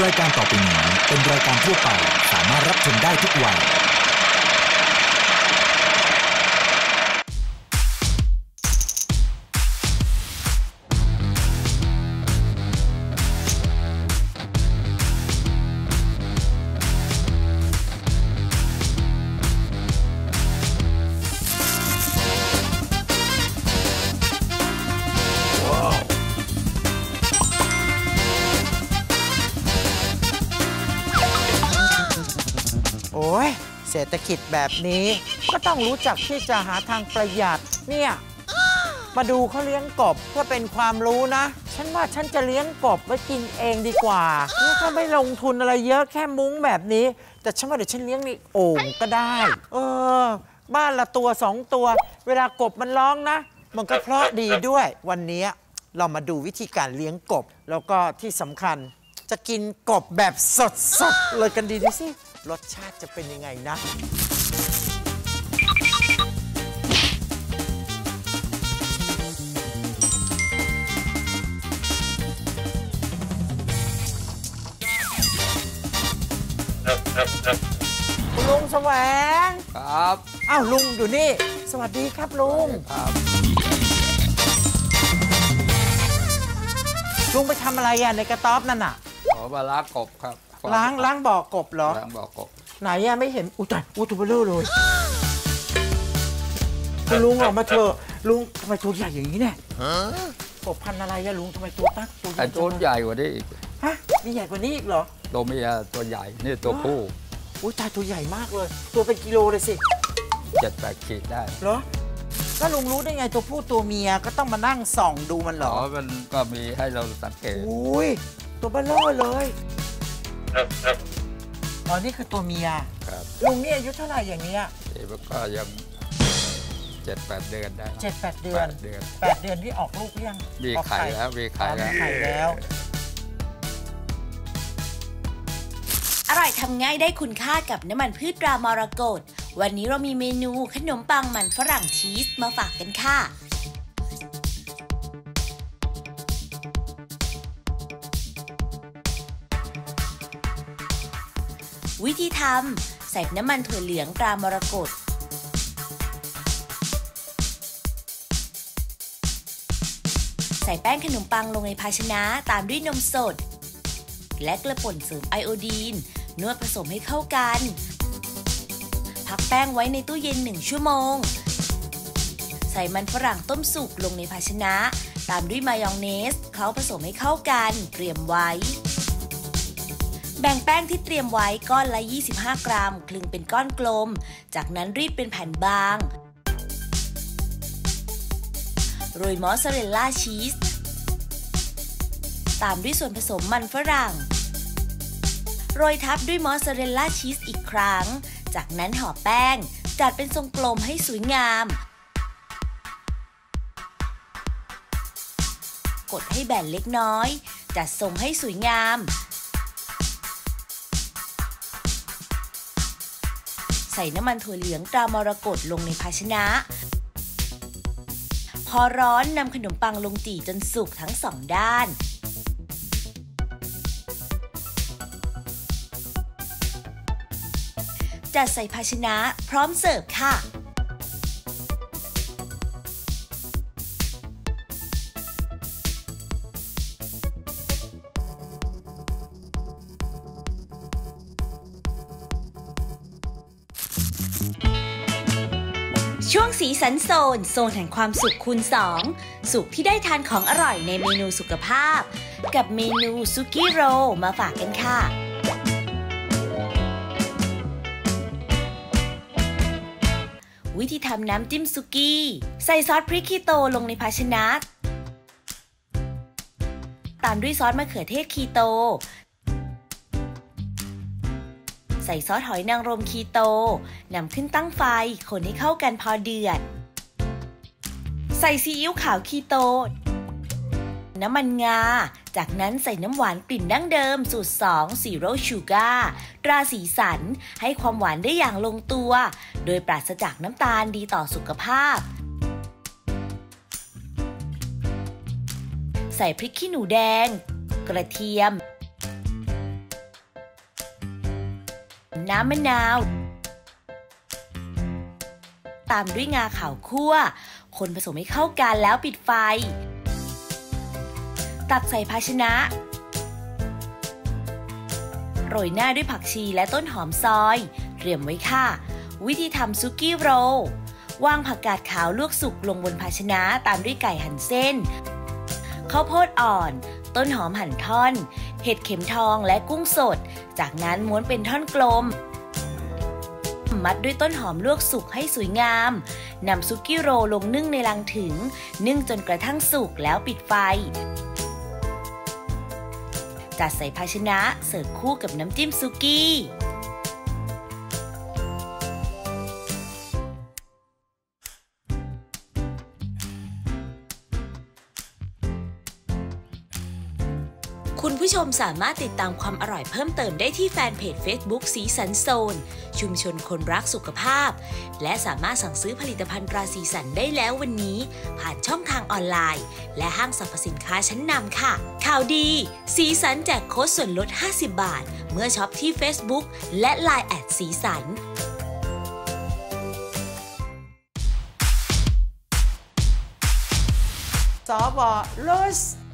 รายการต่อไปนี้เป็นรายการทั่วไปสามารถรับชมได้ทุกวัยเศรษฐกิจแบบนี้ก็ต้องรู้จักที่จะหาทางประหยัดเนี่ยมาดูเขาเลี้ยงกบเพื่อเป็นความรู้นะฉันว่าฉันจะเลี้ยงกบไว้กินเองดีกว่าถ้าไม่ลงทุนอะไรเยอะแค่มุ้งแบบนี้แต่ฉันว่าเดี๋ยวฉันเลี้ยงในโอ่งก็ได้บ้านละตัว2ตัวเวลากบมันร้องนะมันก็เพราะดีด้วยวันนี้เรามาดูวิธีการเลี้ยงกบแล้วก็ที่สำคัญจะกินกบแบบสดๆเลยกันดีดูสิรสชาติจะเป็นยังไงนะคุณลุงแสวงครับอ้าวลุงอยู่นี่สวัสดีครับลุงครับลุงไปทำอะไรในกระต๊อบนั่นน่ะมาล้างกบครับล้างบ่อกบเหรอล้างบ่อกบไหนไม่เห็นอุตัยตัวเบลอเลยคุณลุงออกมาเถอะลุงทำไมตัวใหญ่อย่างนี้เนี่ยกบพันธุ์อะไรลุงทำไมตัวตั้งตัวใหญ่ตัวใหญ่กว่านี้อีกฮะมีใหญ่กว่านี้อีกเหรอตัวเมียตัวใหญ่นี่ตัวผู้อุ้ยตายตัวใหญ่มากเลยตัวเป็นกิโลเลยสิ 7-8 ขีดได้เหรอแล้วลุงรู้ได้ไงตัวผู้ตัวเมียก็ต้องมานั่งส่องดูมันเหรอมันก็มีให้เราสังเกตอุ้ยตัวเบลอเลยอ๋อนี่คือตัวเมียลุงนี่อายุเท่าไหร่อย่างเนี้ยมันก็ยัง7-8 เดือนได้ 7-8 เดือน8 เดือนที่ออกลูกยังมีไข่แล้วมีไข่แล้วอร่อยทำง่ายได้คุณค่ากับน้ำมันพืชตรามรกตวันนี้เรามีเมนูขนมปังมันฝรั่งชีสมาฝากกันค่ะวิธีทำใส่น้ำมันถั่วเหลืองตรามรกตใส่แป้งขนมปังลงในภาชนะตามด้วยนมสดและเกลือป่นเสริมไอโอดีนนวดผสมให้เข้ากันพักแป้งไว้ในตู้เย็น1 ชั่วโมงใส่มันฝรั่งต้มสุกลงในภาชนะตามด้วยมายองเนสเคล้าผสมให้เข้ากันเตรียมไว้แบ่งแป้งที่เตรียมไว้ก้อนละ25 กรัมคลึงเป็นก้อนกลมจากนั้นรีดเป็นแผ่นบางโรยมอสซาเรลล่าชีสตามด้วยส่วนผสมมันฝรั่งโรยทับด้วยมอสซาเรลล่าชีสอีกครั้งจากนั้นห่อแป้งจัดเป็นทรงกลมให้สวยงามกดให้แบนเล็กน้อยจัดทรงให้สวยงามใส่น้ำมันถั่วเหลืองตรามรกตลงในภาชนะพอร้อนนำขนมปังลงจี่จนสุกทั้ง2 ด้านจัดใส่ภาชนะพร้อมเสิร์ฟค่ะช่วงสีสันโซนแห่งความสุขคูณ2สุขที่ได้ทานของอร่อยในเมนูสุขภาพกับเมนูซุกี้โรลมาฝากกันค่ะวิธีทำน้ำจิ้มซุกี้ใส่ซอสพริกคีโตลงในภาชนะตามด้วยซอสมะเขือเทศคีโตใส่ซอสหอยนางรมคีโตนำขึ้นตั้งไฟคนให้เข้ากันพอเดือดใส่ซีอิ๊วขาวคีโตน้ำมันงาจากนั้นใส่น้ำหวานกลิ่นดั้งเดิมสูตร2 Zero Sugar ตราสีสันให้ความหวานได้อย่างลงตัวโดยปราศจากน้ำตาลดีต่อสุขภาพใส่พริกขี้หนูแดงกระเทียมน้ำมะนาวตามด้วยงาขาวคั่วคนผสมให้เข้ากันแล้วปิดไฟตักใส่ภาชนะโรยหน้าด้วยผักชีและต้นหอมซอยเตรียมไว้ค่ะวิธีทำซุกี้โรลวางผักกาดขาวลวกสุกลงบนภาชนะตามด้วยไก่หั่นเส้นข้าวโพดอ่อนต้นหอมหั่นท่อนเห็ดเข็มทองและกุ้งสดจากนั้นม้วนเป็นท่อนกลมมัดด้วยต้นหอมลวกสุกให้สวยงามนำซุกี้โรลลงนึ่งในลังถึงนึ่งจนกระทั่งสุกแล้วปิดไฟจัดใส่ภาชนะเสิร์ฟคู่กับน้ำจิ้มซุกี้คุณผู้ชมสามารถติดตามความอร่อยเพิ่มเติมได้ที่แฟนเพจ Facebook สีสันโซนชุมชนคนรักสุขภาพและสามารถสั่งซื้อผลิตภัณฑ์ตราสีสันได้แล้ววันนี้ผ่านช่องทางออนไลน์และห้างสรรพสินค้าชั้นนำค่ะข่าวดีสีสันแจกโค้ดส่วนลด50 บาทเมื่อช็อปที่ Facebook และ LINE แอดสีสันสว.ลุส